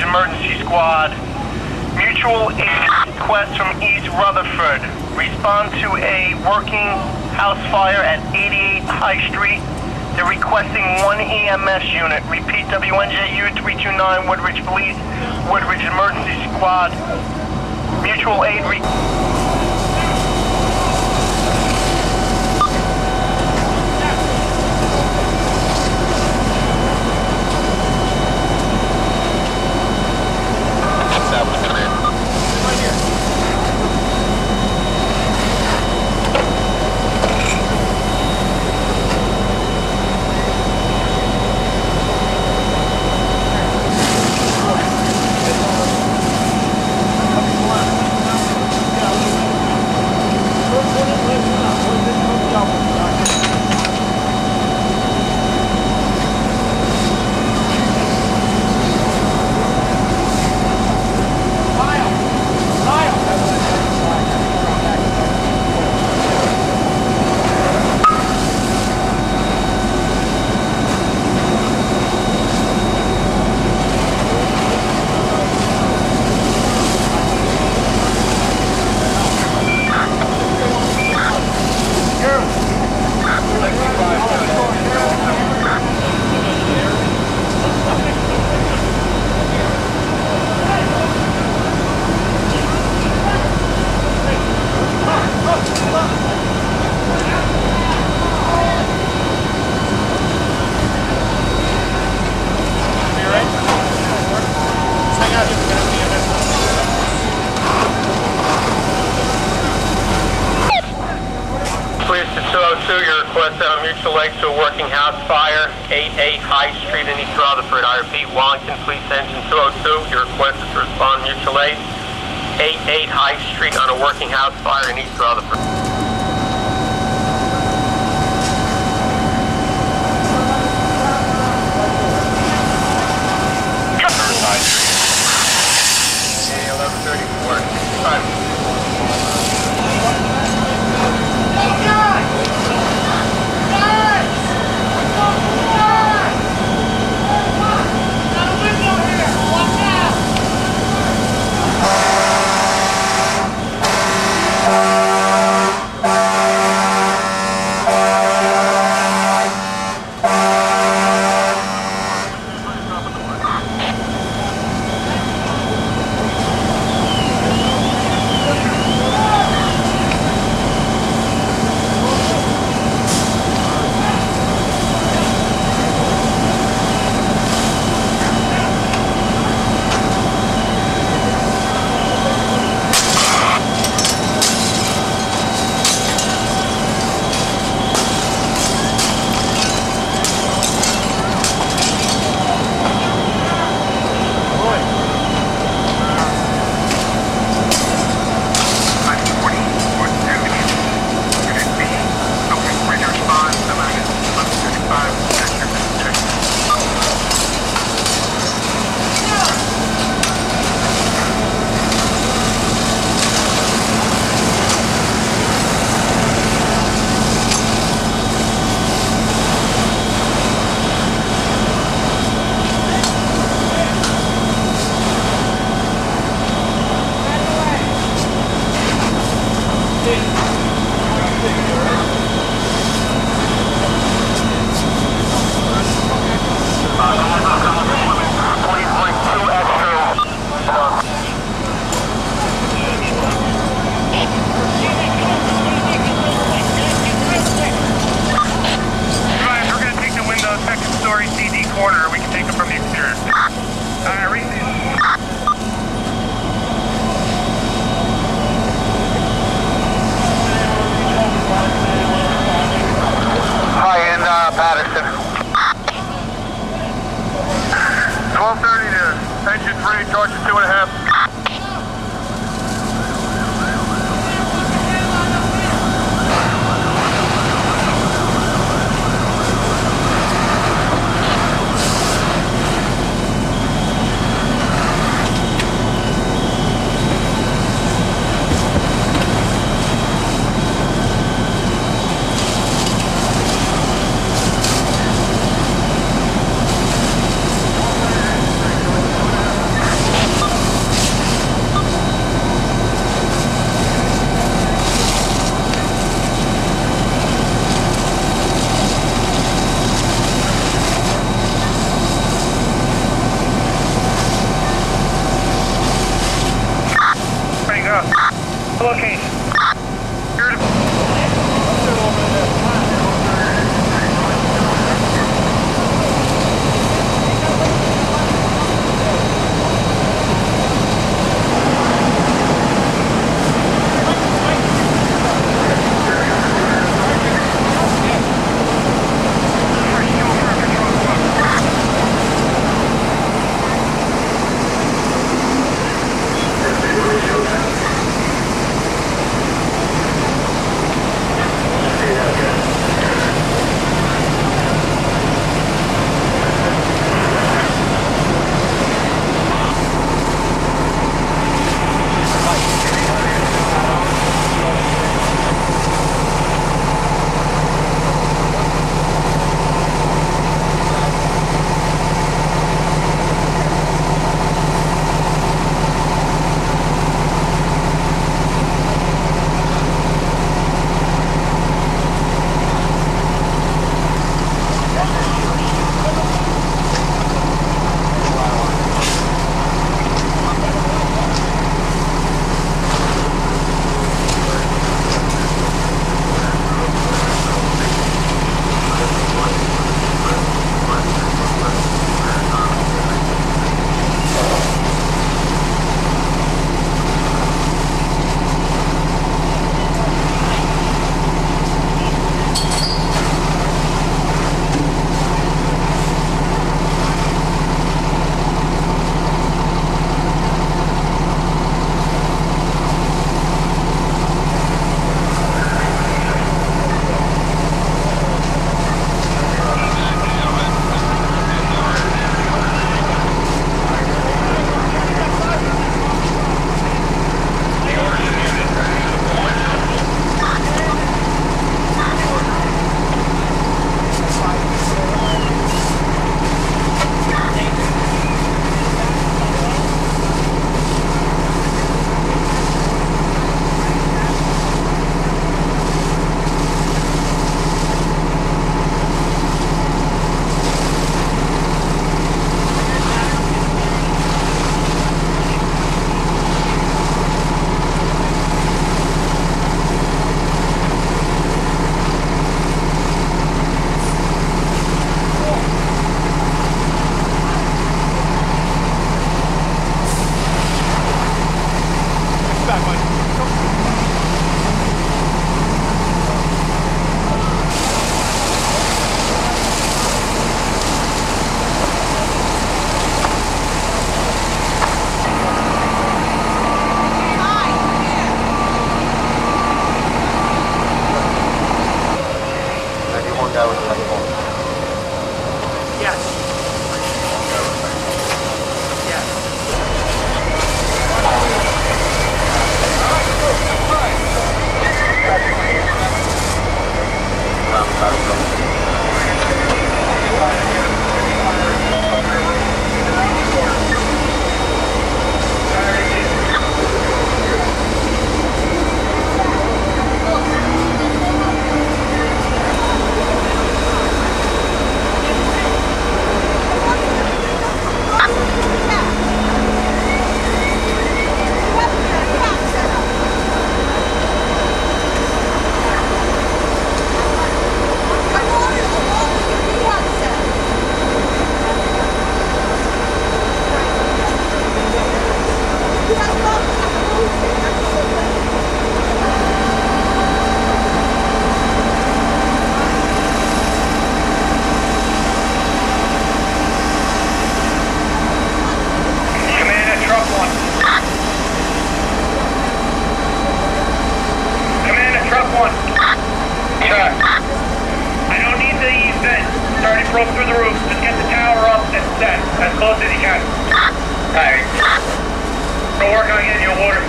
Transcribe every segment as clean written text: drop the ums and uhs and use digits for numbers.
Emergency Squad. Mutual aid request from East Rutherford. Respond to a working house fire at 88 High Street. They're requesting one EMS unit. Repeat, WNJU 329 Woodridge Police, Woodridge Emergency Squad. Mutual aid your request out of mutual aid to a working house fire, 88 High Street in East Rutherford. I repeat, Wellington Police Engine 202. Your request is to respond mutual aid, 88 High Street on a working house fire in East Rutherford. High Street. 1134. Patterson. 1230 to engine 3, charge to 2.5.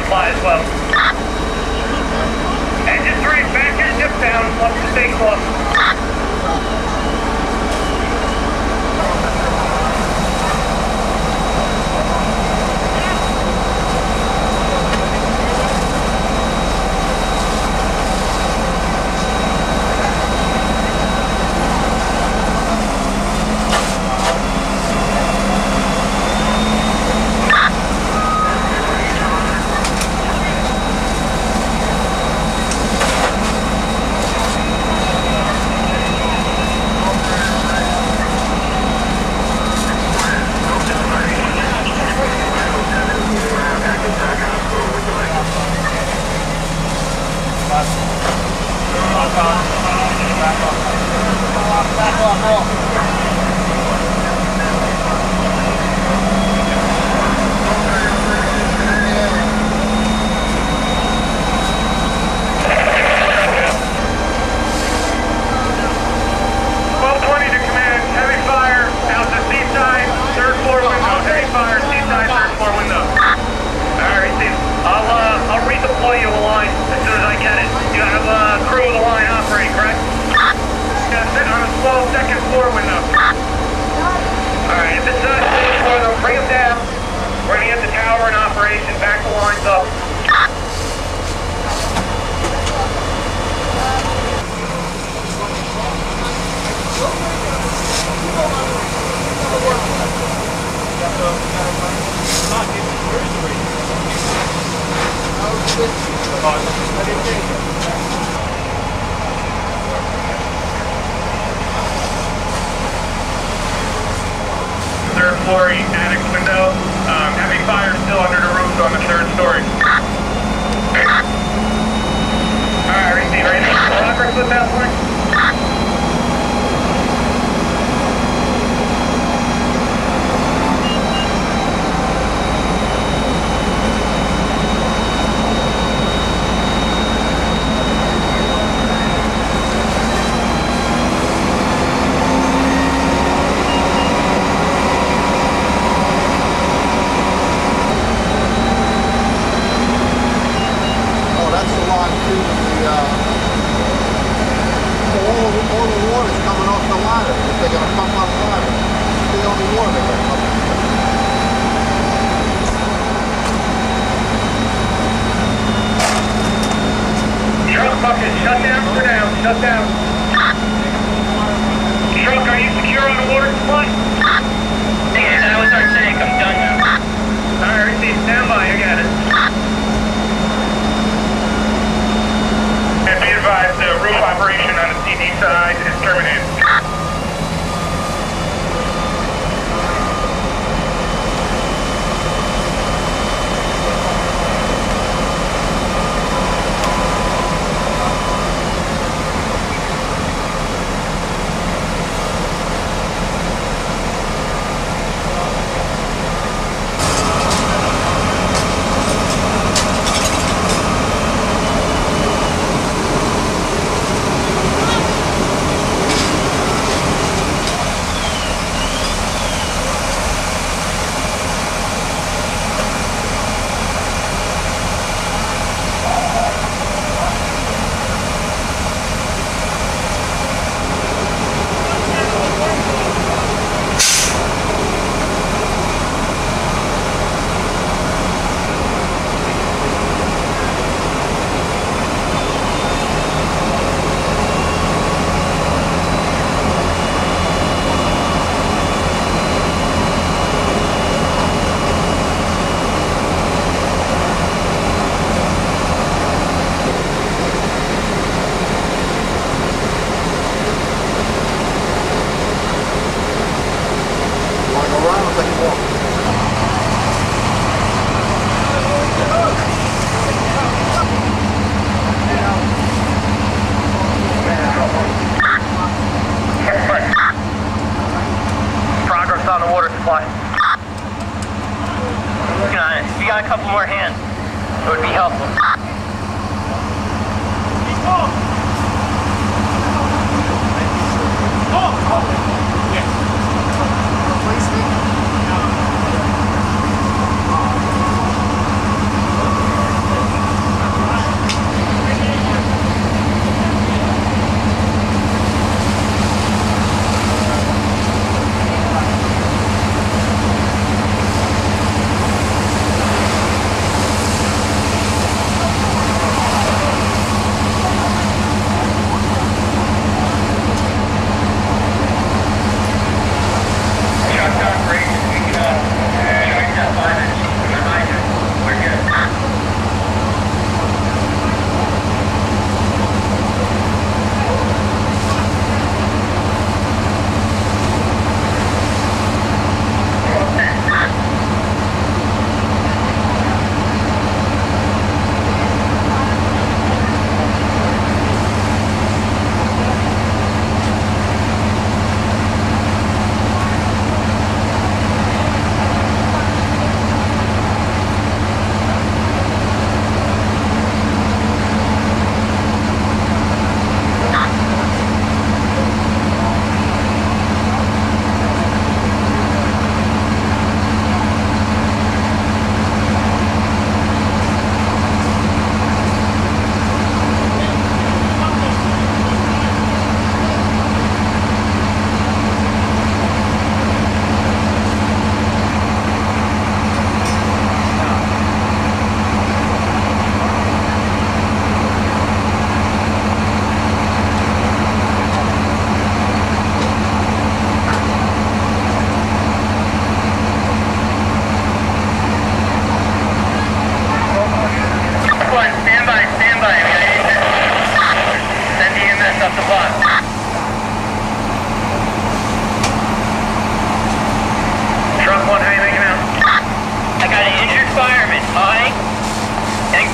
supply as well. Engine 3, back your dip down once the takes off. Third floor attic window. Heavy fire still under the roof on the third story. Alright, receiver, any progress with that one? Shut down. Truck, are you secure on the water supply? Yeah, that was our tank. I'm done now. Alright, receive. Stand by. I got it. And be advised, the roof operation on the CD side is terminated. If you got a couple more hands, it would be helpful.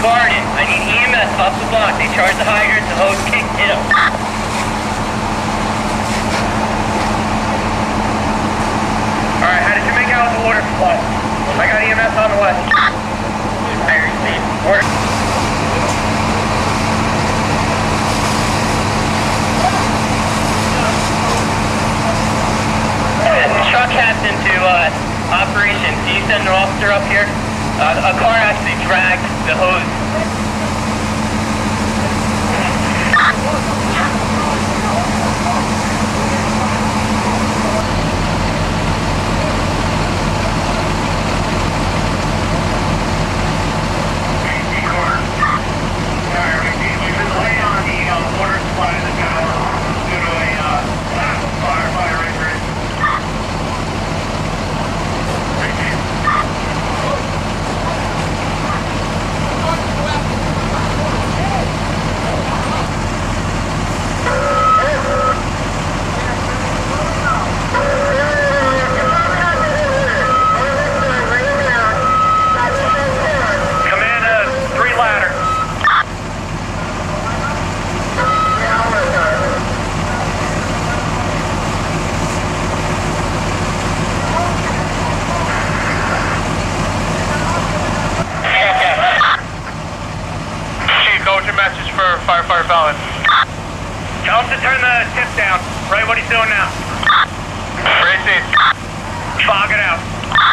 Barton, I need EMS off the block. They charged the hydrant, the hose kicked in. Alright, how did you make out with the water supply? I got EMS on the west. I received. Work. Truck captain to operations. Can you send an officer up here? A car actually dragged the hose. Firefighter Fallon. Tell him to turn the tip down. Right what he's doing now. Racing. Fog it out.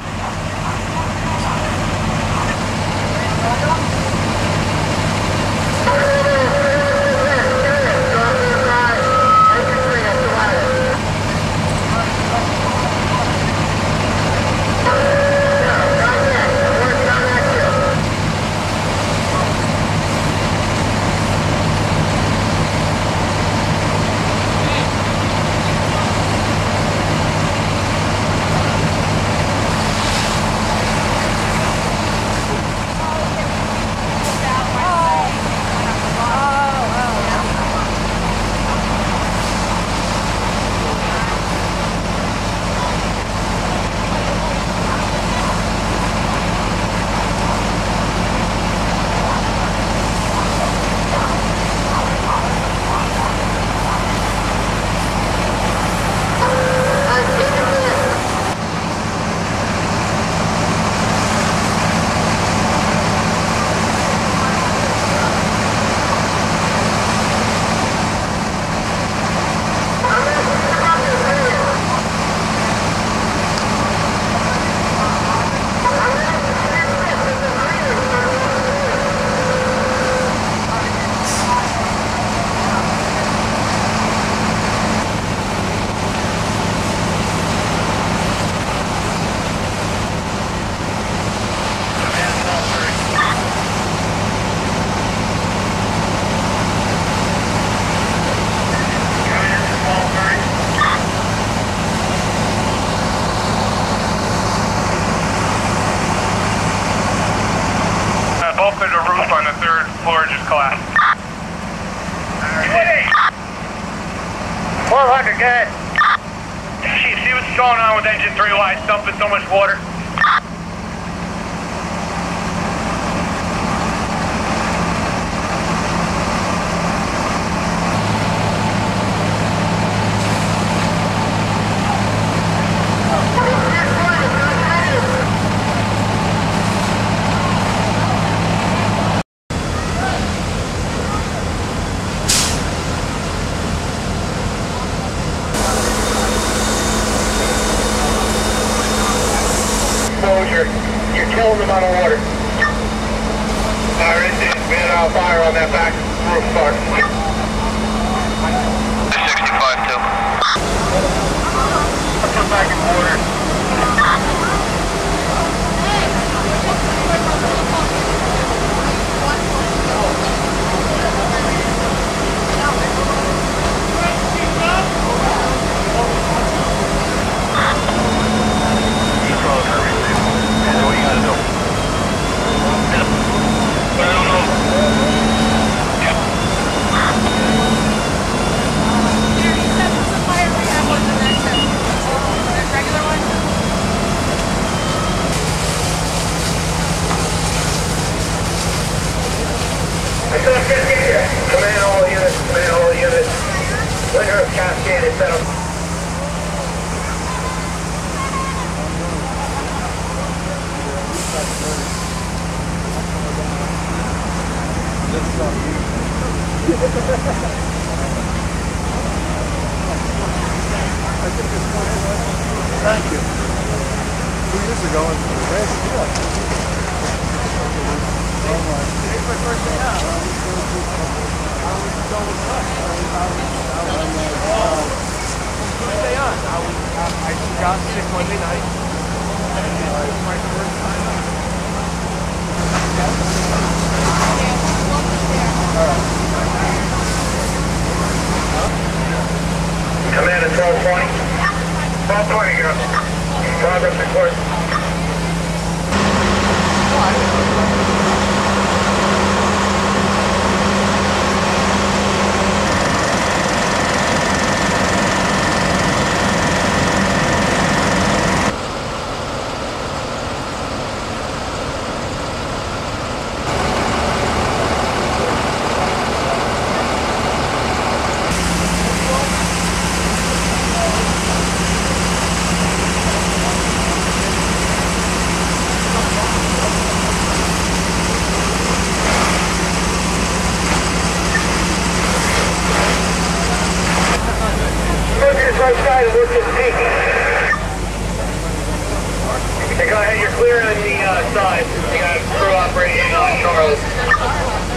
The roof on the third floor just collapsed. 1200, good. Chief, see what's going on with engine 3, why it's dumping so much water? You're killing them on the water. Fire engine, we had a fire on that back roof car. 65 too. Come back in water. Regular one? Yeah, they set up. Thank you. 2 years ago, it was race. Oh my. Today's my first day out. I was so first day on. I got sick Monday night. And it was my first time out. Command at 1220. 1220, girl. Progress report. Right side and look at the peak. Okay, go ahead, you're clear on the side. You got crew operating on Charles.